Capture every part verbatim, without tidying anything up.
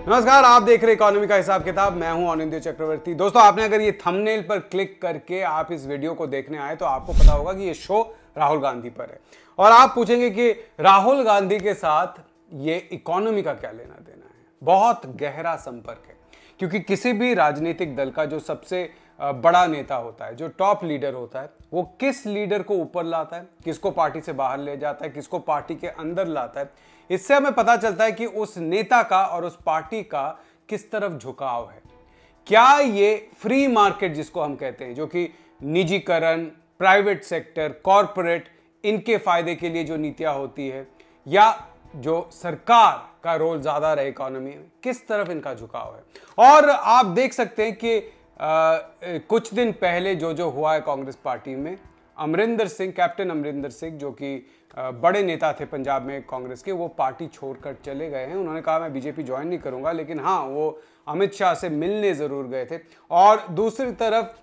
नमस्कार, आप देख रहे इकोनॉमी का हिसाब किताब। मैं हूं अनिंद्य चक्रवर्ती। दोस्तों, आपने अगर ये थंबनेल पर क्लिक करके आप इस वीडियो को देखने आए तो आपको पता होगा कि ये शो राहुल गांधी पर है और आप पूछेंगे कि राहुल गांधी के साथ ये इकोनॉमी का क्या लेना देना है। बहुत गहरा संपर्क है, क्योंकि किसी भी राजनीतिक दल का जो सबसे बड़ा नेता होता है, जो टॉप लीडर होता है, वो किस लीडर को ऊपर लाता है, किसको पार्टी से बाहर ले जाता है, किसको पार्टी के अंदर लाता है, इससे हमें पता चलता है कि उस नेता का और उस पार्टी का किस तरफ झुकाव है। क्या ये फ्री मार्केट जिसको हम कहते हैं, जो कि निजीकरण, प्राइवेट सेक्टर, कॉरपोरेट, इनके फायदे के लिए जो नीतियां होती है, या जो सरकार का रोल ज्यादा रहे इकोनॉमी में, किस तरफ इनका झुकाव है। और आप देख सकते हैं कि आ, कुछ दिन पहले जो जो हुआ है कांग्रेस पार्टी में, अमरिंदर सिंह, कैप्टन अमरिंदर सिंह, जो कि बड़े नेता थे पंजाब में कांग्रेस के, वो पार्टी छोड़कर चले गए हैं। उन्होंने कहा मैं बीजेपी ज्वाइन नहीं करूंगा, लेकिन हाँ, वो अमित शाह से मिलने जरूर गए थे। और दूसरी तरफ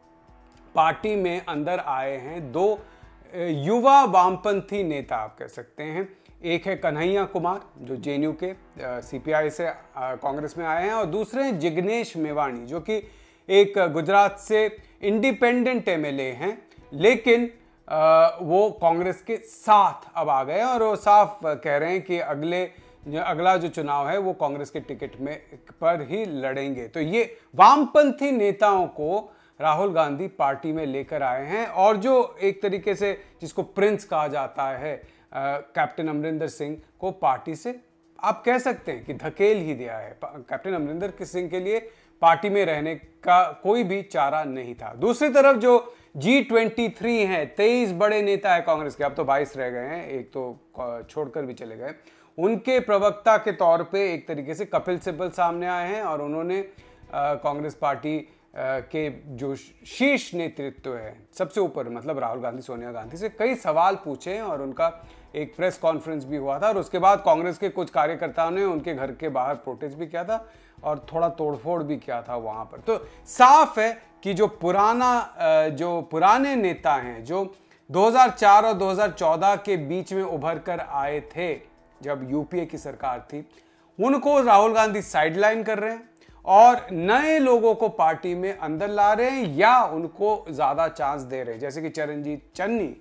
पार्टी में अंदर आए हैं दो युवा वामपंथी नेता, आप कह सकते हैं। एक है कन्हैया कुमार, जो जेएनयू के सीपीआई से कांग्रेस में आए हैं, और दूसरे हैं जिग्नेश मेवाणी, जो कि एक गुजरात से इंडिपेंडेंट एमएलए हैं, लेकिन आ, वो कांग्रेस के साथ अब आ गए और वो साफ कह रहे हैं कि अगले अगला जो चुनाव है वो कांग्रेस के टिकट में पर ही लड़ेंगे। तो ये वामपंथी नेताओं को राहुल गांधी पार्टी में लेकर आए हैं, और जो एक तरीके से जिसको प्रिंस कहा जाता है, आ, कैप्टन अमरिंदर सिंह को पार्टी से आप कह सकते हैं कि धकेल ही दिया है। कैप्टन अमरिंदर सिंह के लिए पार्टी में रहने का कोई भी चारा नहीं था। दूसरी तरफ जो जी ट्वेंटी थ्री हैं, तेईस बड़े नेता है कांग्रेस के, अब तो बाईस रह गए हैं, एक तो छोड़कर भी चले गए, उनके प्रवक्ता के तौर पे एक तरीके से कपिल सिब्बल सामने आए हैं और उन्होंने कांग्रेस पार्टी आ, के जो शीर्ष नेतृत्व है, सबसे ऊपर, मतलब राहुल गांधी, सोनिया गांधी से कई सवाल पूछे हैं, और उनका एक प्रेस कॉन्फ्रेंस भी हुआ था। और उसके बाद कांग्रेस के कुछ कार्यकर्ताओं ने उनके घर के बाहर प्रोटेस्ट भी किया था और थोड़ा तोड़फोड़ भी किया था वहां पर। तो साफ है कि जो पुराना जो पुराने नेता हैं, जो दो हज़ार चार और दो हज़ार चौदह के बीच में उभर कर आए थे जब यूपीए की सरकार थी, उनको राहुल गांधी साइडलाइन कर रहे हैं और नए लोगों को पार्टी में अंदर ला रहे हैं, या उनको ज्यादा चांस दे रहे हैं। जैसे कि चरणजीत चन्नी,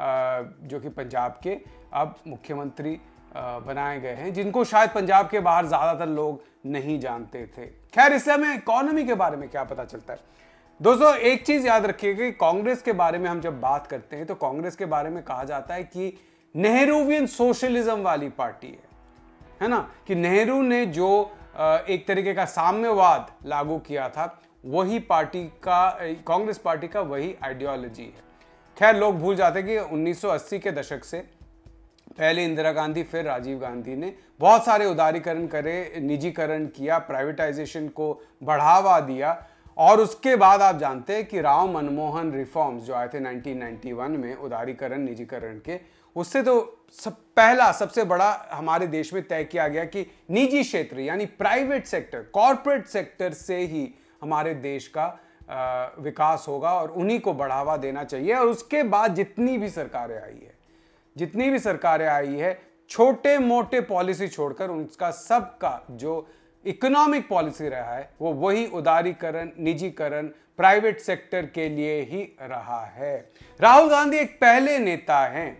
जो कि पंजाब के अब मुख्यमंत्री बनाए गए हैं, जिनको शायद पंजाब के बाहर ज्यादातर लोग नहीं जानते थे। खैर, इससे हमें इकोनॉमी के बारे में क्या पता चलता है। दोस्तों, एक चीज याद रखिएगा कि कांग्रेस के बारे में हम जब बात करते हैं तो कांग्रेस के बारे में कहा जाता है कि नेहरूवियन सोशलिज्म वाली पार्टी है, है ना, कि नेहरू ने जो एक तरीके का साम्यवाद लागू किया था, वही पार्टी का, कांग्रेस पार्टी का वही आइडियोलॉजी है। खैर, लोग भूल जाते हैं कि उन्नीस सौ अस्सी के दशक से पहले इंदिरा गांधी, फिर राजीव गांधी ने बहुत सारे उदारीकरण करे, निजीकरण किया, प्राइवेटाइजेशन को बढ़ावा दिया, और उसके बाद आप जानते हैं कि राव मनमोहन रिफॉर्म्स जो आए थे उन्नीस सौ इक्यानवे में, उदारीकरण, निजीकरण के, उससे तो सब पहला सबसे बड़ा हमारे देश में तय किया गया कि निजी क्षेत्र यानी प्राइवेट सेक्टर, कॉरपोरेट सेक्टर से ही हमारे देश का आ, विकास होगा और उन्हीं को बढ़ावा देना चाहिए। और उसके बाद जितनी भी सरकारें आई है जितनी भी सरकारें आई है छोटे मोटे पॉलिसी छोड़कर उनका सबका जो इकोनॉमिक पॉलिसी रहा है वो वही उदारीकरण, निजीकरण, प्राइवेट सेक्टर के लिए ही रहा है। राहुल गांधी एक पहले नेता हैं,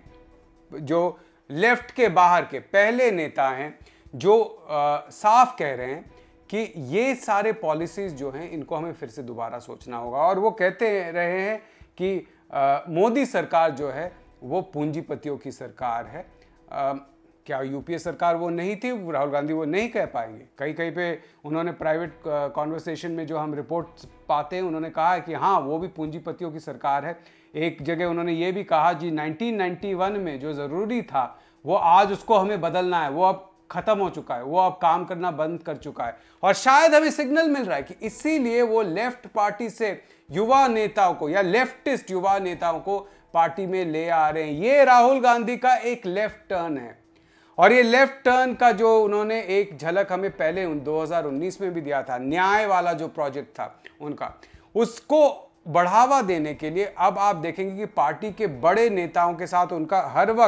जो लेफ्ट के बाहर के पहले नेता हैं, जो आ, साफ कह रहे हैं कि ये सारे पॉलिसीज जो हैं इनको हमें फिर से दोबारा सोचना होगा। और वो कहते रहे हैं कि आ, मोदी सरकार जो है वो पूंजीपतियों की सरकार है। आ, क्या यूपीए सरकार वो नहीं थी? राहुल गांधी वो नहीं कह पाएंगे। कहीं कहीं पे उन्होंने प्राइवेट कॉन्वर्सेशन में जो हम रिपोर्ट पाते हैं, उन्होंने कहा है कि हाँ, वो भी पूंजीपतियों की सरकार है। एक जगह उन्होंने ये भी कहा जी उन्नीस सौ इक्यानवे में जो ज़रूरी था वो आज उसको हमें बदलना है, वो अब खत्म हो चुका है, वो अब काम करना बंद कर चुका है। और शायद हमें सिग्नल मिल रहा है कि इसीलिए वो लेफ्ट पार्टी से युवा नेताओं को, या लेफ्टिस्ट युवा नेताओं को पार्टी में ले आ रहे हैं। ये राहुल गांधी का एक लेफ्ट टर्न है, और ये लेफ्ट टर्न का जो उन्होंने एक झलक हमें पहले दो हज़ार उन्नीस में भी दिया था, न्याय वाला जो प्रोजेक्ट था उनका, उसको बढ़ावा देने के लिए अब आप देखेंगे कि पार्टी के बड़े नेताओं के साथ उनका हर वक्त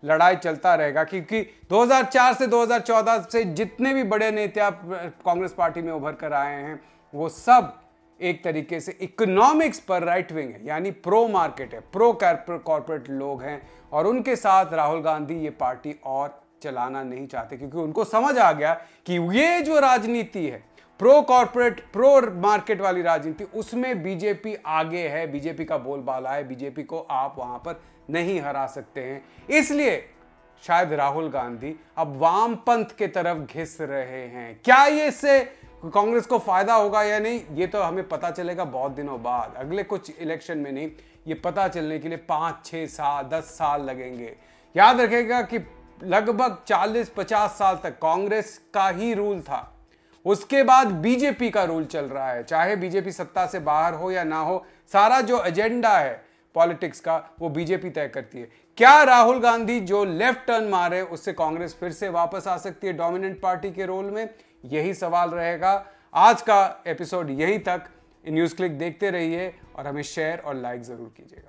लड़ाई चलता रहेगा, क्योंकि दो हज़ार चार से दो हज़ार चौदह से जितने भी बड़े नेता कांग्रेस पार्टी में उभर कर आए हैं वो सब एक तरीके से इकोनॉमिक्स पर राइट विंग है, यानी प्रो मार्केट है, प्रो कॉर्पोरेट लोग हैं, और उनके साथ राहुल गांधी ये पार्टी और चलाना नहीं चाहते, क्योंकि उनको समझ आ गया कि ये जो राजनीति है प्रो कॉर्पोरेट प्रो मार्केट वाली राजनीति, उसमें बीजेपी आगे है, बीजेपी का बोलबाला है, बीजेपी को आप वहां पर नहीं हरा सकते हैं। इसलिए शायद राहुल गांधी अब वामपंथ के तरफ घिस रहे हैं। क्या ये इससे कांग्रेस को फायदा होगा या नहीं, ये तो हमें पता चलेगा बहुत दिनों बाद, अगले कुछ इलेक्शन में नहीं, ये पता चलने के लिए पांच छह साल दस साल लगेंगे। याद रखेगा कि लगभग चालीस पचास साल तक कांग्रेस का ही रूल था, उसके बाद बीजेपी का रूल चल रहा है। चाहे बीजेपी सत्ता से बाहर हो या ना हो, सारा जो एजेंडा है पॉलिटिक्स का वो बीजेपी तय करती है। क्या राहुल गांधी जो लेफ्ट टर्न मारे उससे कांग्रेस फिर से वापस आ सकती है डोमिनेंट पार्टी के रोल में, यही सवाल रहेगा। आज का एपिसोड यहीं तक। न्यूज़ क्लिक देखते रहिए और हमें शेयर और लाइक जरूर कीजिएगा।